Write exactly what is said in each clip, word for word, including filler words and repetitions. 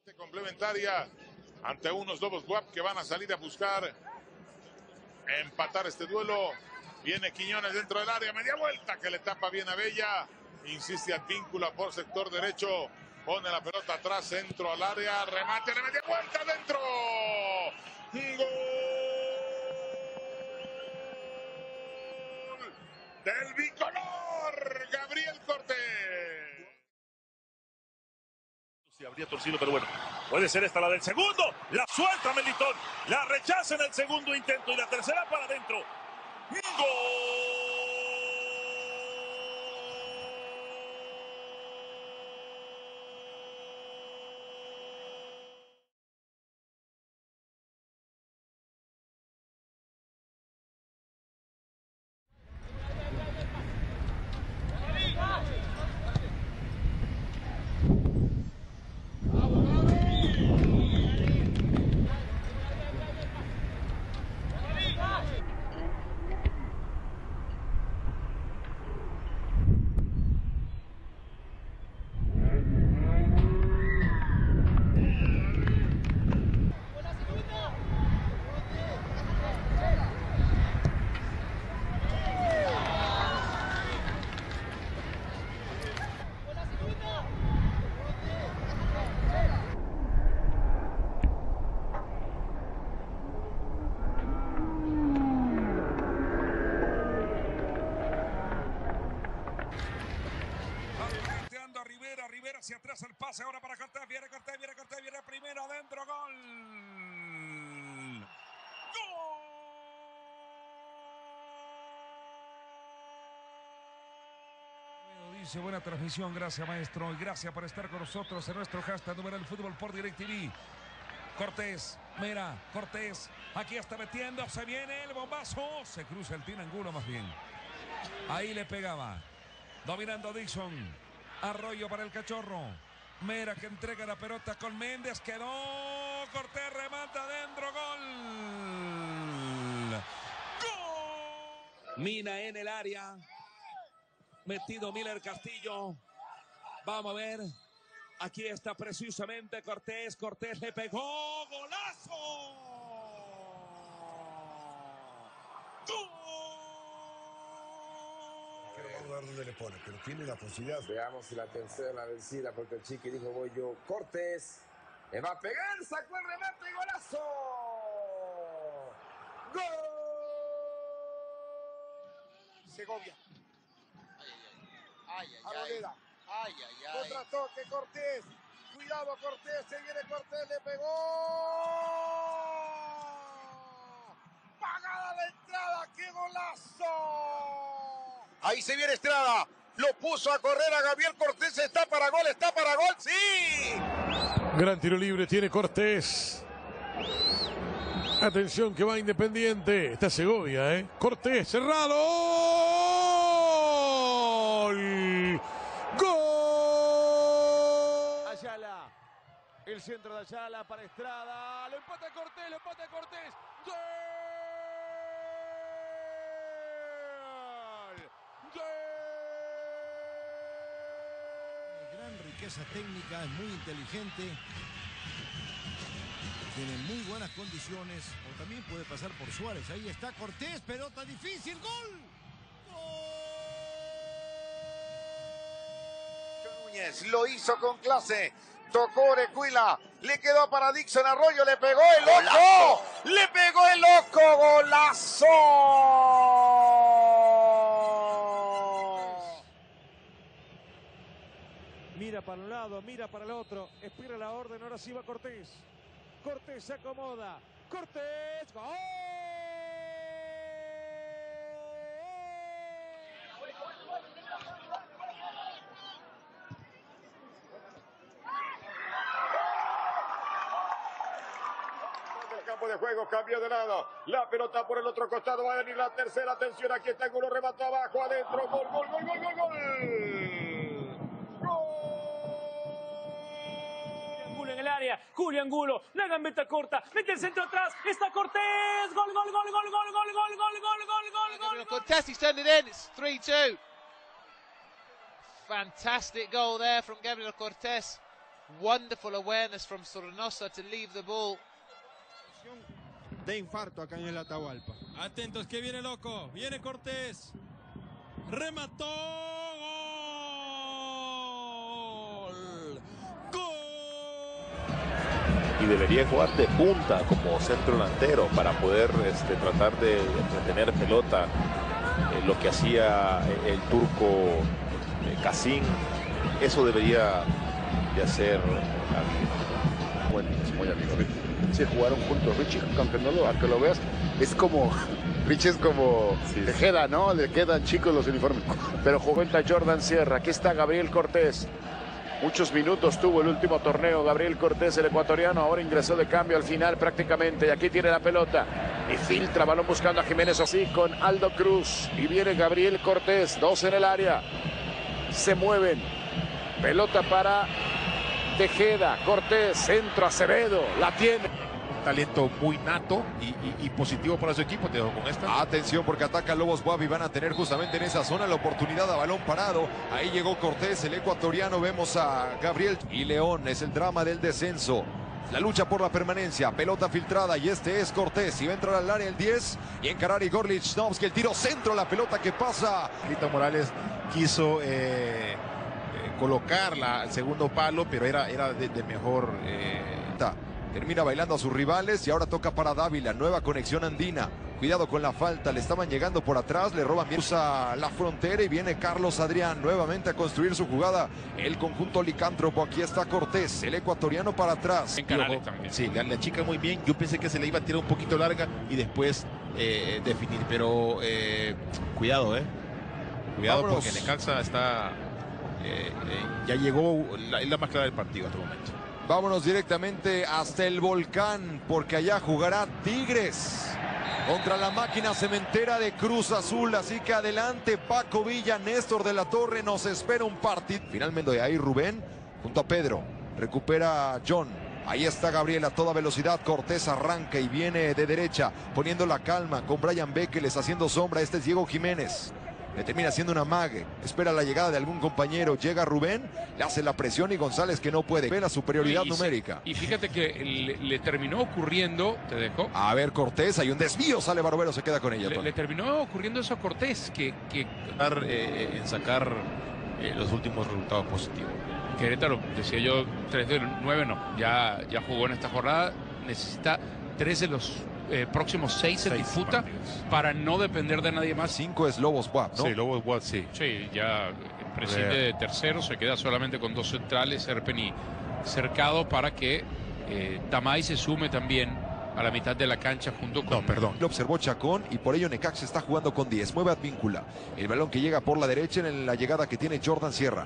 Complementaria ante unos Lobos W A P que van a salir a buscar empatar este duelo. Viene Quiñones dentro del área, media vuelta que le tapa bien a Bella. Insiste Advíncula por sector derecho. Pone la pelota atrás, centro al área, remate de media vuelta dentro. Gol del bicolor, Gabriel Cortés. Se habría torcido, pero bueno, puede ser esta la del segundo. La suelta Melitón, la rechaza en el segundo intento y la tercera para adentro. ¡Gol! Rivera hacia atrás el pase ahora para Cortés, viene Cortés, viene Cortés, viene primero adentro, gol. ¡Gol! Dice buena transmisión, gracias maestro y gracias por estar con nosotros en nuestro hashtag número el fútbol por DirecTV. Cortés, mira, Cortés, aquí está metiendo, se viene el bombazo, se cruza el Tino Angulo más bien. Ahí le pegaba, dominando Dixon. Arroyo para el Cachorro. Mera que entrega la pelota con Méndez. Quedó. Cortés remata adentro. Gol. Gol. Mina en el área. Metido Miller Castillo. Vamos a ver. Aquí está precisamente Cortés. Cortés le pegó. ¡Golazo! ¡Gol! Vamos a ver dónde le pone, pero tiene la posibilidad. Veamos si la tercera la vencida, porque el Chiqui dijo voy yo. Cortés le va a pegar, sacó el remate y golazo. ¡Gol! Segovia. Ay, ay, ay. Aronera. Ay, ay, ay. Contratoque Cortés. Cuidado Cortés, se viene Cortés, le pegó. Pagada la entrada, qué golazo. Ahí se viene Estrada, lo puso a correr a Gabriel Cortés, está para gol, está para gol, ¡sí! Gran tiro libre tiene Cortés. Atención que va Independiente. Está Segovia, ¿eh? Cortés, cerrado. ¡Gol! ¡Gol! Ayala. El centro de Ayala para Estrada. Lo empata Cortés, lo empata Cortés. ¡Gol! Gran riqueza técnica, es muy inteligente, tiene muy buenas condiciones, o también puede pasar por Suárez. Ahí está Cortés, pelota difícil, gol. Núñez lo hizo con clase, tocó Orejuela, le quedó para Dixon Arroyo, le pegó el loco, le pegó el loco, golazo. Mira para un lado, mira para el otro. Espera la orden, ahora sí va Cortés. Cortés se acomoda. Cortés, ¡gol! El campo de juego cambió de lado. La pelota por el otro costado. Va a venir la tercera. Atención, aquí está Angulo. Remató abajo, adentro. Gol, gol, gol, gol, gol, gol. En el área, Julio Angulo, la gambeta corta, mete el centro atrás, está Cortés, gol, gol, gol, gol, gol, gol, gol, gol, gol, gol, gol, gol. Cortés, he's turned it in, it's three two. Fantastic goal there from Gabriel Cortés. Wonderful awareness from Sornosa to leave the ball. De infarto acá en el Atahualpa. Atentos que viene loco, viene Cortés. Remató. Gol. Gol. Y debería jugar de punta como centro delantero para poder este, tratar de entretener pelota, eh, lo que hacía el turco eh, Casín. Eso debería de hacer eh, bueno, es muy amigo Richie. Sí, jugaron juntos. Richie, aunque no lo, aunque lo veas, es como Richie es como sí, Tejeda, ¿no? Le quedan chicos los uniformes. Pero cuenta Jordan Sierra. Aquí está Gabriel Cortés. Muchos minutos tuvo el último torneo Gabriel Cortés, el ecuatoriano. Ahora ingresó de cambio al final prácticamente. Y aquí tiene la pelota. Y filtra, balón buscando a Jiménez así con Aldo Cruz. Y viene Gabriel Cortés. Dos en el área. Se mueven. Pelota para Tejeda. Cortés. Centro. Acevedo. La tiene. Talento muy nato y, y, y positivo para su equipo. Te dejo con esta. Atención porque ataca Lobos Buap y van a tener justamente en esa zona la oportunidad a balón parado. Ahí llegó Cortés, el ecuatoriano. Vemos a Gabriel y León. Es el drama del descenso. La lucha por la permanencia, pelota filtrada y este es Cortés. Y va a entrar al área el diez y encarar Igor Lichnowsky. El tiro centro, la pelota que pasa. Lito Morales quiso eh, eh, colocarla al segundo palo, pero era, era de, de mejor... Eh... Termina bailando a sus rivales y ahora toca para Dávila. Nueva conexión andina. Cuidado con la falta. Le estaban llegando por atrás. Le roban bien. Usa la frontera y viene Carlos Adrián nuevamente a construir su jugada. El conjunto licántropo. Aquí está Cortés. El ecuatoriano para atrás. En Canales también. Sí, la, la chica muy bien. Yo pensé que se le iba a tirar un poquito larga y después eh, definir. Pero eh, cuidado, ¿eh? Cuidado. Vámonos. Porque Necaxa está... Eh, eh, ya llegó. La, es la más clara del partido hasta el momento. Vámonos directamente hasta el Volcán, porque allá jugará Tigres contra la máquina cementera de Cruz Azul. Así que adelante Paco Villa, Néstor de la Torre, nos espera un partido. Finalmente ahí Rubén junto a Pedro, recupera John. Ahí está Gabriel a toda velocidad. Cortés arranca y viene de derecha, poniendo la calma con Brian Bekeles haciendo sombra. Este es Diego Jiménez. Le termina haciendo una mague, espera la llegada de algún compañero, llega Rubén, le hace la presión y González que no puede, ve la superioridad y, y numérica. Se, y fíjate que le, le terminó ocurriendo, te dejo. A ver Cortés, hay un desvío, sale Barbero, se queda con ella. Le, le terminó ocurriendo eso a Cortés, que... que... Eh, en sacar eh, los últimos resultados positivos. Querétaro, decía yo, tres de nueve no, ya, ya jugó en esta jornada, necesita tres de los... Eh, próximos seis en disputa partidos para no depender de nadie más. Cinco es Lobos Buap, ¿no? Sí, Lobos Buap, sí. Sí, ya prescinde de tercero, se queda solamente con dos centrales, Serpen y Cercado, para que eh, Tamay se sume también a la mitad de la cancha junto con... No, perdón. Lo observó Chacón y por ello Necaxa está jugando con diez. Mueve Advíncula. El balón que llega por la derecha en la llegada que tiene Jordan Sierra.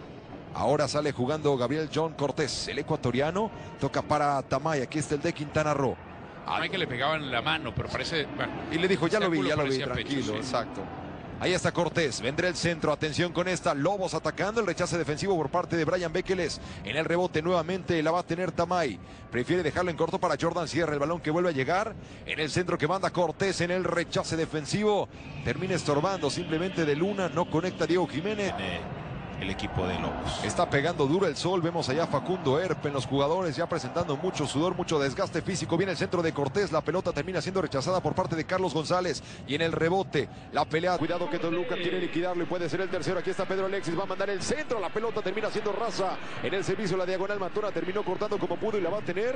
Ahora sale jugando Gabriel John Cortés, el ecuatoriano. Toca para Tamay. Aquí está el de Quintana Roo. Hay que le pegaban en la mano, pero parece... Bueno, y le dijo, ya lo vi, ya lo vi, pecho, tranquilo, sí. Exacto. Ahí está Cortés, vendrá el centro, atención con esta, Lobos atacando, el rechace defensivo por parte de Brian Bekeles. En el rebote nuevamente la va a tener Tamay. Prefiere dejarlo en corto para Jordan Sierra, el balón que vuelve a llegar. En el centro que manda Cortés, en el rechace defensivo. Termina estorbando simplemente de Luna, no conecta Diego Jiménez. El equipo de Lobos. Está pegando duro el sol, vemos allá Facundo Erpen, los jugadores ya presentando mucho sudor, mucho desgaste físico. Viene el centro de Cortés, la pelota termina siendo rechazada por parte de Carlos González. Y en el rebote, la pelea, cuidado que Toluca quiere liquidarlo y puede ser el tercero. Aquí está Pedro Alexis, va a mandar el centro, la pelota termina siendo rasa. En el servicio la diagonal Matona terminó cortando como pudo y la va a tener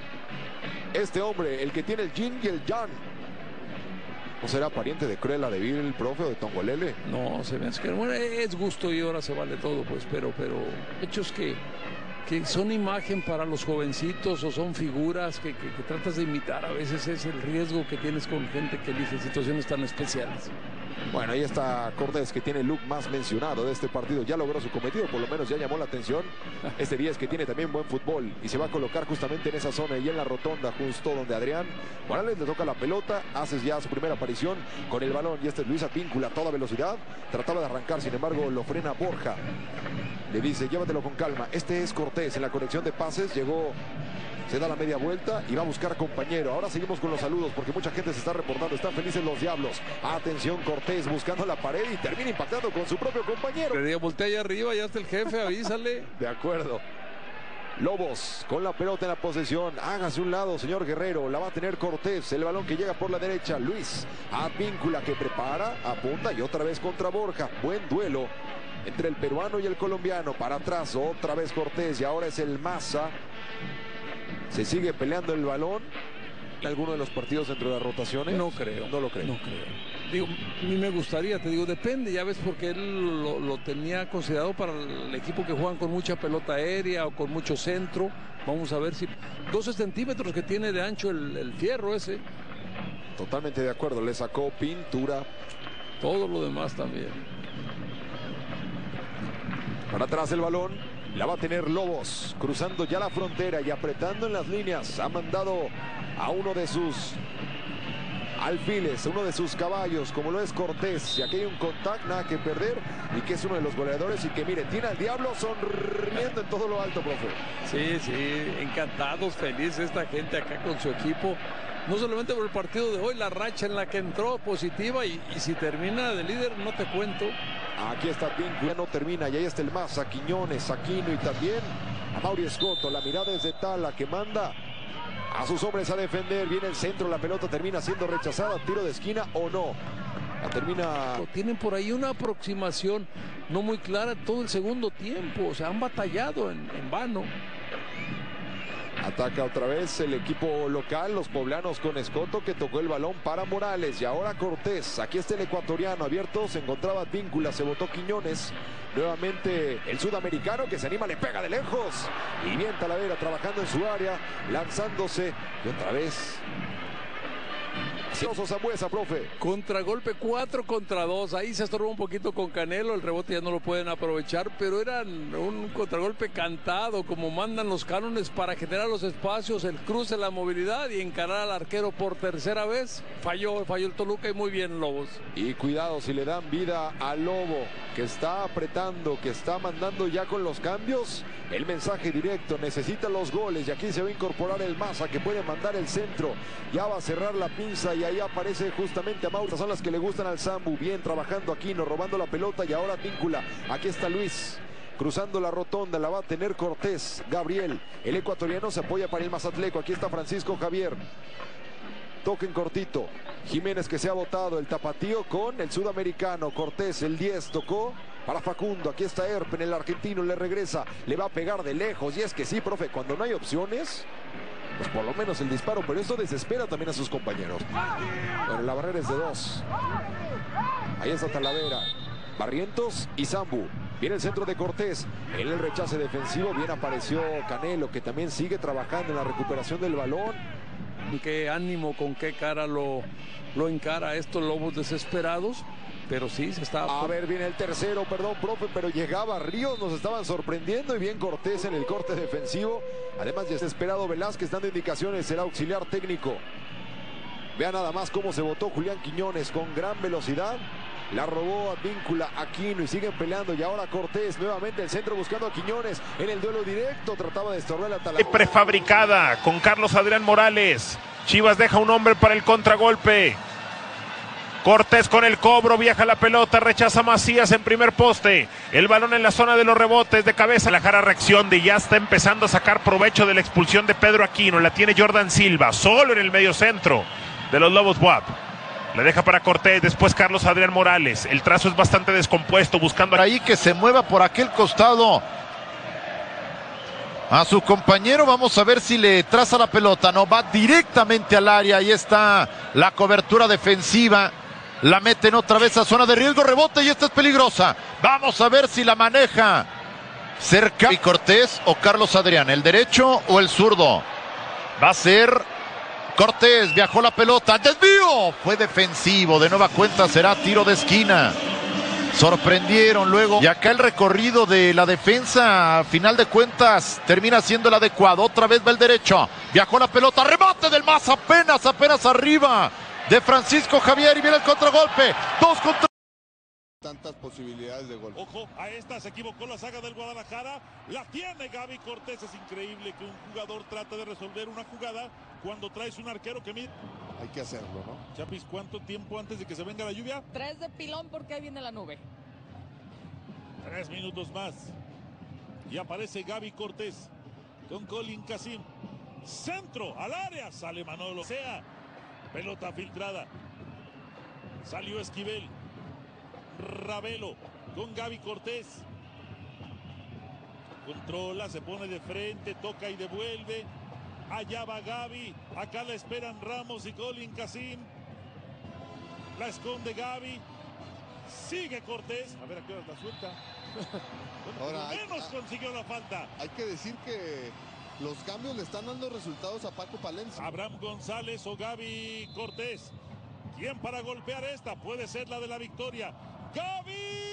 este hombre, el que tiene el yin y el yang. ¿No será pariente de Cruella de Vil, el profe, o de Tongolele? No, se me hace que bueno, es gusto y ahora se vale todo, pues, pero, pero hechos que, que son imagen para los jovencitos o son figuras que, que, que tratas de imitar. A veces es el riesgo que tienes con gente que elige situaciones tan especiales. Bueno, ahí está Cortés, que tiene el look más mencionado de este partido. Ya logró su cometido, por lo menos ya llamó la atención. Este diez que tiene también buen fútbol y se va a colocar justamente en esa zona y en la rotonda, justo donde Adrián Morales le toca la pelota. Hace ya su primera aparición con el balón y este es Luis Advíncula a toda velocidad. Trataba de arrancar, sin embargo lo frena Borja. Le dice, llévatelo con calma. Este es Cortés en la conexión de pases. Llegó, se da la media vuelta y va a buscar compañero. Ahora seguimos con los saludos porque mucha gente se está reportando. Están felices los Diablos. Atención, Cortés buscando la pared y termina impactando con su propio compañero. Le digo, voltea allá arriba, ya está el jefe, avísale. De acuerdo. Lobos con la pelota en la posesión. Hágase un lado, señor Guerrero. La va a tener Cortés. El balón que llega por la derecha. Luis Advíncula que prepara, apunta y otra vez contra Borja. Buen duelo entre el peruano y el colombiano. Para atrás, otra vez Cortés. Y ahora es el Maza. Se sigue peleando el balón. ¿Alguno de los partidos dentro de las rotaciones? No creo. No lo creo. No creo. Digo, a mí me gustaría, te digo, depende, ya ves, porque él lo, lo tenía considerado para el equipo que juegan con mucha pelota aérea o con mucho centro. Vamos a ver si doce centímetros que tiene de ancho el, el fierro ese. Totalmente de acuerdo, le sacó pintura. Todo lo demás también. Para atrás el balón, la va a tener Lobos, cruzando ya la frontera y apretando en las líneas. Ha mandado a uno de sus alfiles, uno de sus caballos, como lo es Cortés. Y aquí hay un contacto, nada que perder, y que es uno de los goleadores y que mire, tiene al diablo sonriendo en todo lo alto, profe. Sí, sí, encantados, felices esta gente acá con su equipo. No solamente por el partido de hoy, la racha en la que entró positiva, y, y si termina de líder, no te cuento. Aquí está Advíncula, no termina, y ahí está el Maza, Quiñones, Aquino y también a Mauri Escoto. La mirada es de Tala, que manda a sus hombres a defender. Viene el centro, la pelota termina siendo rechazada. Tiro de esquina o no. La termina. Tienen por ahí una aproximación no muy clara todo el segundo tiempo. O sea, han batallado en, en vano. Ataca otra vez el equipo local, los poblanos con Escoto, que tocó el balón para Morales. Y ahora Cortés. Aquí está el ecuatoriano abierto. Se encontraba Advíncula, se botó Quiñones. Nuevamente el sudamericano que se anima, le pega de lejos. Y bien Talavera trabajando en su área, lanzándose. Y otra vez Zambuesa, profe. Contragolpe cuatro contra dos. Ahí se estorbó un poquito con Canelo. El rebote ya no lo pueden aprovechar, pero era un contragolpe cantado, como mandan los cánones para generar los espacios, el cruce, la movilidad y encarar al arquero por tercera vez. Falló, falló el Toluca y muy bien Lobos. Y cuidado si le dan vida a Lobo, que está apretando, que está mandando ya con los cambios. El mensaje directo, necesita los goles y aquí se va a incorporar el Maza, que puede mandar el centro. Ya va a cerrar la pinza y ahí aparece justamente a Mauro. Son las que le gustan al Zambu. Bien trabajando Aquino, robando la pelota y ahora Advíncula. Aquí está Luis. Cruzando la rotonda, la va a tener Cortés. Gabriel, el ecuatoriano, se apoya para el Mazatleco. Aquí está Francisco Javier. Toque en cortito. Jiménez, que se ha botado. El tapatío con el sudamericano. Cortés, el diez, tocó para Facundo. Aquí está Erpen, el argentino, le regresa. Le va a pegar de lejos. Y es que sí, profe, cuando no hay opciones, pues por lo menos el disparo, pero eso desespera también a sus compañeros. Bueno, la barrera es de dos. Ahí está Talavera, Barrientos y Zambu. Viene el centro de Cortés. En el rechace defensivo bien apareció Canelo, que también sigue trabajando en la recuperación del balón. Qué ánimo, con qué cara lo, lo encara a estos Lobos desesperados. Pero sí, se está... A ver, viene el tercero, perdón, profe, pero llegaba Ríos, nos estaban sorprendiendo y bien Cortés en el corte defensivo. Además, desesperado Velázquez dando indicaciones, será auxiliar técnico. Vea nada más cómo se botó Julián Quiñones con gran velocidad. La robó Advíncula, Aquino y siguen peleando. Y ahora Cortés, nuevamente el centro buscando a Quiñones en el duelo directo. Trataba de estorbar la Talavera. Prefabricada con Carlos Adrián Morales. Chivas deja un hombre para el contragolpe. Cortés con el cobro, viaja la pelota, rechaza Macías en primer poste. El balón en la zona de los rebotes de cabeza. La jara reacción de ya está empezando a sacar provecho de la expulsión de Pedro Aquino. La tiene Jordan Silva, solo en el medio centro de los Lobos B U A P. Le deja para Cortés, después Carlos Adrián Morales. El trazo es bastante descompuesto, buscando ahí que se mueva por aquel costado a su compañero. Vamos a ver si le traza la pelota. No, va directamente al área. Ahí está la cobertura defensiva. La meten otra vez a zona de riesgo, rebote y esta es peligrosa. Vamos a ver si la maneja cerca y Cortés o Carlos Adrián, el derecho o el zurdo. Va a ser Cortés, viajó la pelota, desvío, fue defensivo, de nueva cuenta será tiro de esquina. Sorprendieron luego y acá el recorrido de la defensa, a final de cuentas termina siendo el adecuado. Otra vez va el derecho, viajó la pelota, remate del Maza, apenas, apenas arriba de Francisco Javier y viene el contragolpe. Dos contra... Tantas posibilidades de gol. Ojo, a esta se equivocó la saga del Guadalajara. La tiene Gaby Cortés. Es increíble que un jugador trate de resolver una jugada cuando traes un arquero que mide. Hay que hacerlo, ¿no? Chapis, ¿cuánto tiempo antes de que se venga la lluvia? Tres de pilón porque ahí viene la nube. Tres minutos más. Y aparece Gaby Cortés. con Colin Cassim. Centro al área, sale Manolo. Sea, pelota filtrada. Salió Esquivel. Ravelo con Gaby Cortés. Controla, se pone de frente, toca y devuelve. Allá va Gaby. Acá la esperan Ramos y Colin Cassim. La esconde Gaby. Sigue Cortés. A ver a qué hora la suelta. Bueno, Ahora, por lo menos hay, consiguió la falta. Hay que decir que los cambios le están dando resultados a Paco Palencia. Abraham González o Gaby Cortés. ¿Quién para golpear esta? Puede ser la de la victoria. ¡Gaby!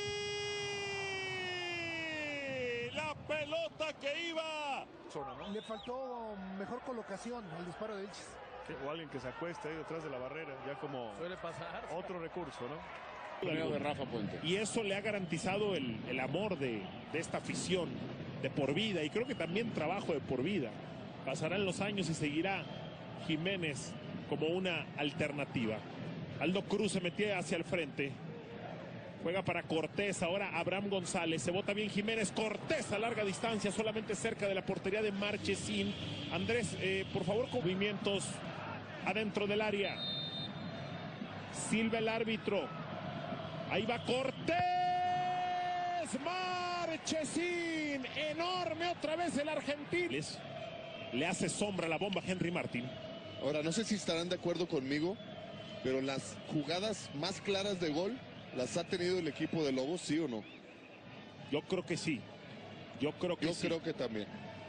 La pelota que iba. Le faltó mejor colocación al disparo de Vilches. O alguien que se acueste ahí detrás de la barrera, ya como suele pasar. Otro recurso, ¿no? De Rafa Puente. Y eso le ha garantizado el, el amor de, de esta afición de por vida, y creo que también trabajo de por vida. Pasarán los años y seguirá Jiménez como una alternativa. Aldo Cruz se metía hacia el frente. Juega para Cortés, ahora Abraham González. Se bota bien Jiménez. Cortés a larga distancia, solamente cerca de la portería de Marchesín. Andrés, eh, por favor, con movimientos adentro del área. Silva el árbitro. Ahí va Cortés. Marchesín. Enorme otra vez el argentino. Le hace sombra la bomba a Henry Martín. Ahora, no sé si estarán de acuerdo conmigo, pero las jugadas más claras de gol las ha tenido el equipo de Lobos, ¿sí o no? Yo creo que sí. Yo creo que Yo sí. creo que también.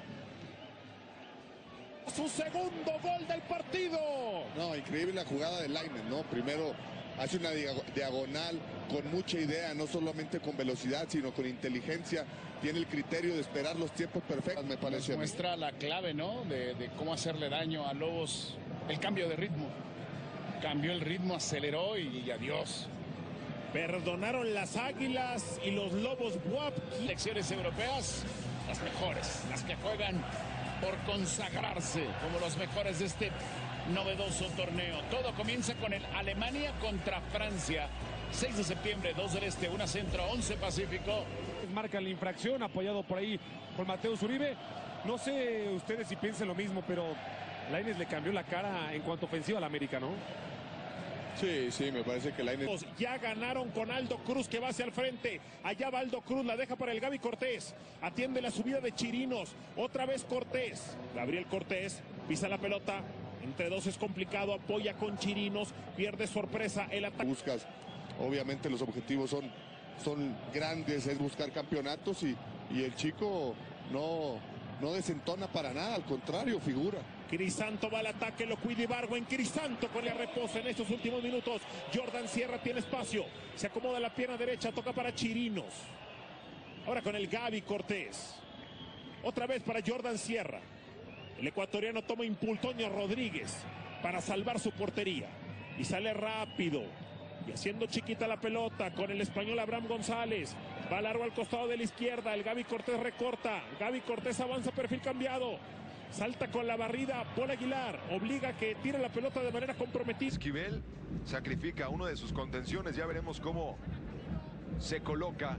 Su segundo gol del partido. No, increíble la jugada de Lainez, ¿no? Primero hace una diagonal con mucha idea, no solamente con velocidad, sino con inteligencia. Tiene el criterio de esperar los tiempos perfectos, me parece. Nos muestra la clave, ¿no? De, de cómo hacerle daño a Lobos. El cambio de ritmo. Cambió el ritmo, aceleró y, y adiós. Perdonaron las Águilas y los Lobos Buap. Selecciones europeas, las mejores, las que juegan por consagrarse como los mejores de este novedoso torneo. Todo comienza con el Alemania contra Francia. seis de septiembre, dos del Este, una Centro, once Pacífico. Marca la infracción, apoyado por ahí por Mateus Uribe. No sé ustedes si piensan lo mismo, pero Lainez le cambió la cara en cuanto ofensiva al América, ¿no? Sí, sí, me parece que Lainez... Ya ganaron con Aldo Cruz, que va hacia el frente. Allá va Aldo Cruz, la deja para el Gaby Cortés. Atiende la subida de Chirinos. Otra vez Cortés. Gabriel Cortés pisa la pelota. Entre dos es complicado, apoya con Chirinos. Pierde sorpresa el ataque. Buscas, obviamente los objetivos son, son grandes, es buscar campeonatos y, y el chico no, no desentona para nada, al contrario, figura. Crisanto va al ataque, lo cuida Ibargüen. Crisanto con la reposa en estos últimos minutos. Jordan Sierra tiene espacio. Se acomoda la pierna derecha, toca para Chirinos. Ahora con el Gaby Cortés. Otra vez para Jordan Sierra. El ecuatoriano toma impulso. Toño Rodríguez para salvar su portería. Y sale rápido. Y haciendo chiquita la pelota con el español Abraham González. Va largo al costado de la izquierda. El Gaby Cortés recorta. Gaby Cortés avanza, perfil cambiado. Salta con la barrida Paul Aguilar, obliga a que tire la pelota de manera comprometida. Esquivel sacrifica uno de sus contenciones, ya veremos cómo se coloca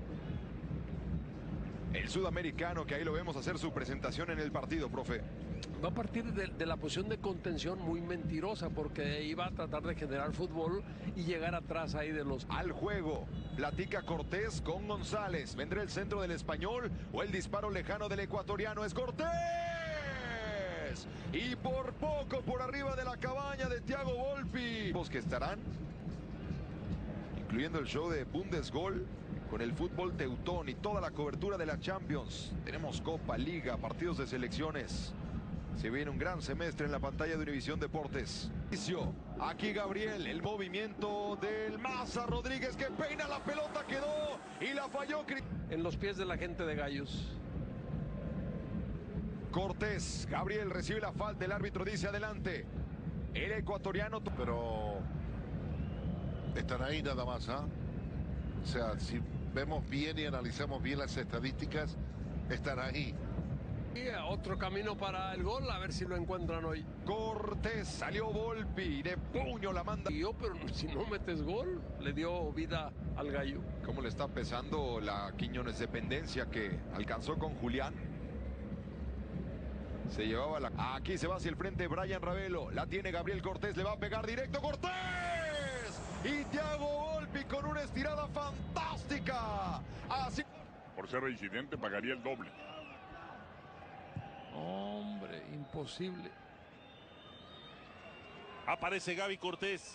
el sudamericano, que ahí lo vemos hacer su presentación en el partido, profe. Va a partir de, de la posición de contención muy mentirosa, porque iba a tratar de generar fútbol y llegar atrás ahí de los... Al juego, platica Cortés con González, ¿vendrá el centro del español o el disparo lejano del ecuatoriano? ¡Es Cortés! Y por poco por arriba de la cabaña de Thiago Volpi. Los que estarán incluyendo el show de Bundesgol con el fútbol teutón y toda la cobertura de la Champions. Tenemos Copa, Liga, partidos de selecciones. Se viene un gran semestre en la pantalla de Univisión Deportes. Aquí Gabriel, el movimiento del Maza Rodríguez que peina la pelota, quedó y la falló. En los pies de la gente de Gallos. Cortés, Gabriel recibe la falta, el árbitro dice adelante. El ecuatoriano... Pero están ahí nada más, ¿ah? ¿eh? O sea, si vemos bien y analizamos bien las estadísticas, están ahí. Y otro camino para el gol, a ver si lo encuentran hoy. Cortés, salió Volpi, de puño la manda. Y yo, pero si no metes gol, le dio vida al gallo. ¿Cómo le está pesando la Quiñones dependencia que alcanzó con Julián? Se llevaba la... Aquí se va hacia el frente Brian Ravelo. La tiene Gabriel Cortés. Le va a pegar directo Cortés. Y Thiago Volpi con una estirada fantástica. Así... Por ser reincidente pagaría el doble. Hombre, imposible. Aparece Gaby Cortés.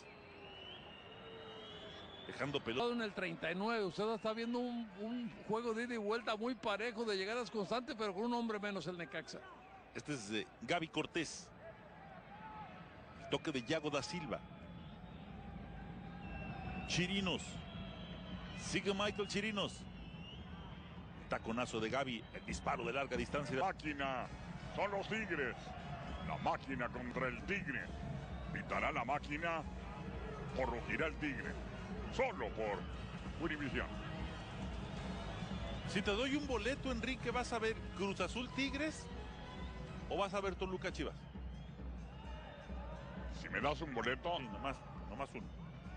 Dejando pelota. En el treinta y nueve, usted está viendo un, un juego de ida y vuelta muy parejo, de llegadas constantes, pero con un hombre menos el Necaxa. Este es eh, Gaby Cortés. El toque de Yago da Silva. Chirinos. Sigue Michael Chirinos. Taconazo de Gaby. El disparo de larga distancia. Máquina. Son los Tigres. La máquina contra el Tigre. Pitará la máquina o rugirá el Tigre. Solo por Univisión. Si te doy un boleto, Enrique, ¿vas a ver Cruz Azul Tigres o vas a ver Toluca Chivas? Si me das un boleto, sí, nomás, nomás uno.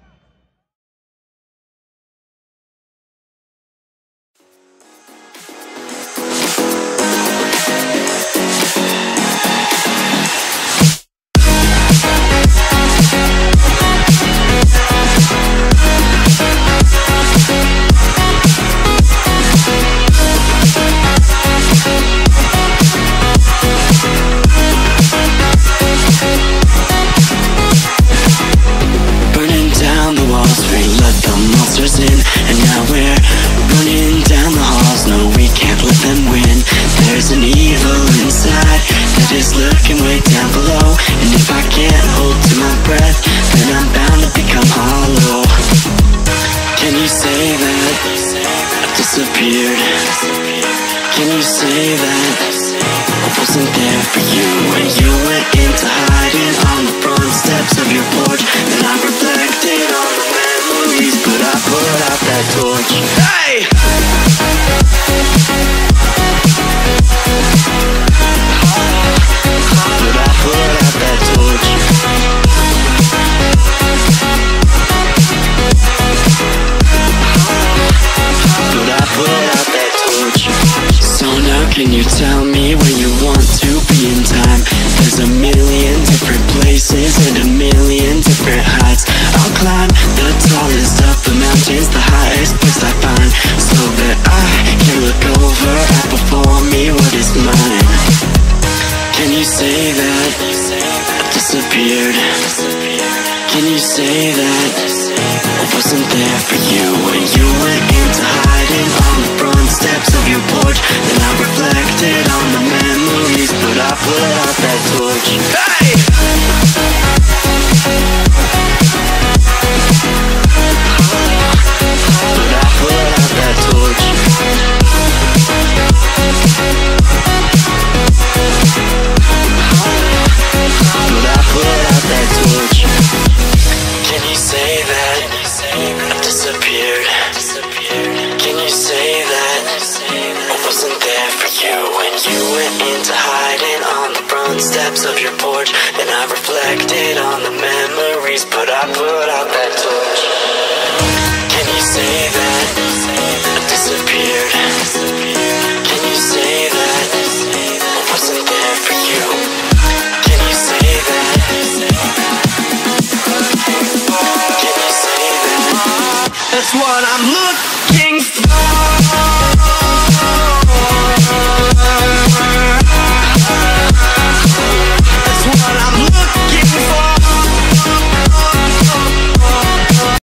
Can you say that I wasn't there for you when you went into hiding on the front steps of your porch? And I reflected on the memories, but I put out that torch. Hey! But I put out that torch. But I put out that torch. So now can you tell me where you want to be in time? There's a million different places and a million different heights. I'll climb the tallest of the mountains, the highest place I find, so that I can look over at before me what is mine. Can you say that I disappeared? Can you say that I wasn't there for you when you went into hiding on the front steps of your porch? Then I reflected on the memories, but I put out that torch. Hey! But I put out that torch. But I put out that torch. Can you say that I disappeared? Can you say that I wasn't there for you when you went into hiding on the front steps of your porch? Then I reflected on the memories, but I put out that torch. Can you say that I disappeared? Can you say that I wasn't there for you? Can you say that? Can you say that? That's what I'm looking for.